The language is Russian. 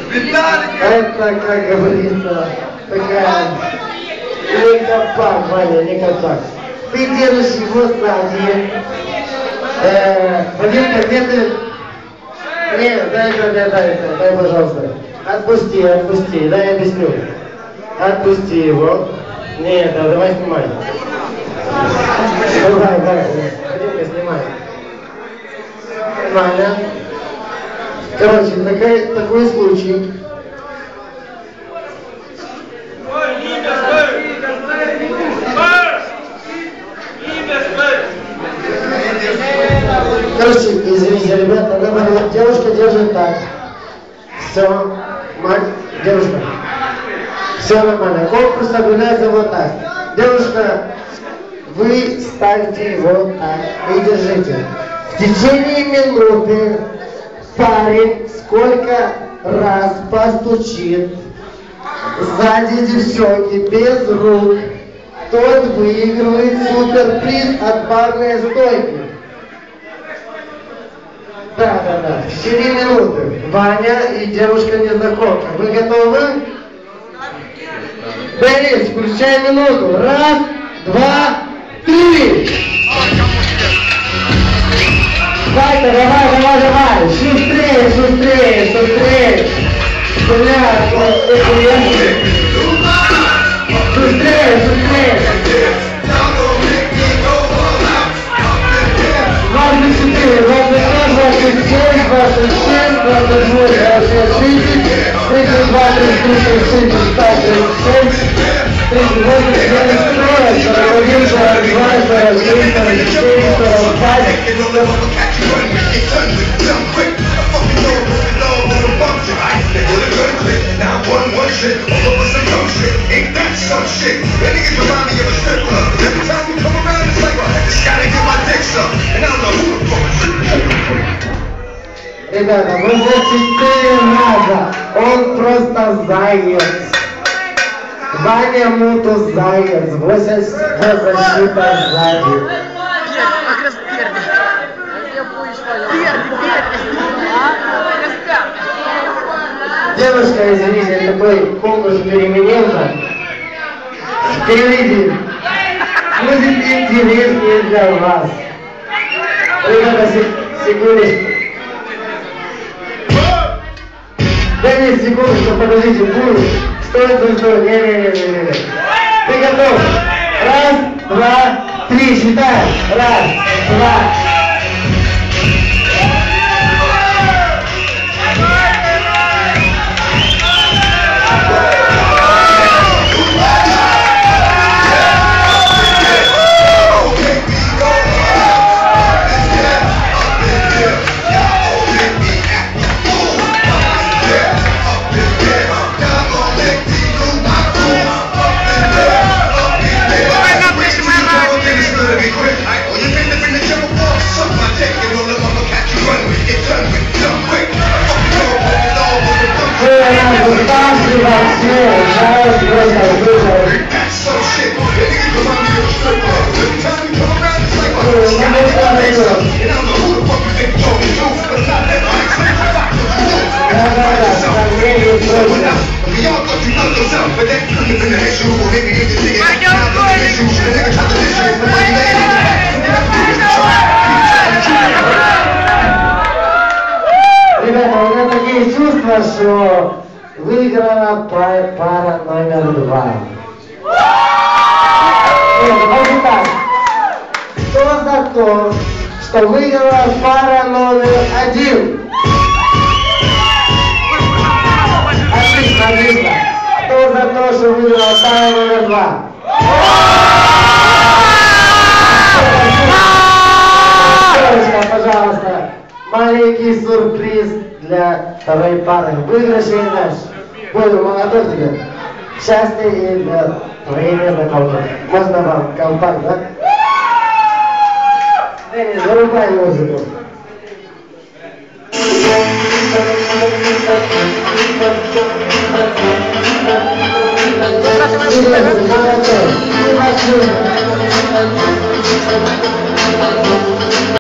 Это, как говорится, такая не копак, Ваня, не копак. Ты держишь его сзади. Валерка, где ты? Нет, дай, пожалуйста. Отпусти, дай я объясню. Отпусти его. Нет, давай снимай. Давай, Валерка, снимай. Нормально. Короче, такой случай. Короче, извините, ребята, девушка держит так. Все, мать, девушка. Все нормально. Конкурс соблюдается вот так. Девушка, вы ставите его так и держите. В течение минуты парень сколько раз постучит сзади девчонки без рук, тот выигрывает суперприз от барной стойки. Да. В течение минуты. Ваня и девушка-незнакомка. Вы готовы? Борис, включай минуту. Раз, два, три. Ваня, давай. Шустрее. Быстрее. 24, 25, 26, 27, 28, 30, 32, 33, 35, 36, 38, 39, 41, 42, 43, 44, 45. Ain't that some shit? That niggas remind me of a strip club. Every time we come around, it's like, I just gotta get my dicks up. And I don't know who the fuck. Ребята, вы за 4 раза. Он просто заяц. Ваня Муту заяц. 8 защита сзади. Девушка, извините, такой конкурс переменился. Впереди будет интереснее для вас. Ребята, секундочку. Дай секундочку, подождите, будет. Стой. Не. Ты готов? Раз, два, три, считай. Раз, два. Ребята, у меня такие чувства, что выиграла пара номер 2. Давайте так. Кто за то, что выиграла пара номер 1? Отлично. Кто за то, что выиграла пара номер 2? Пожалуйста, маленький сюрприз для второй пары. Выигрышный наш. Буду молодой тебе. Счастья и для твоей незнакомки. Можно вам колпак, да? Денис, зарубай музыку. Молодец.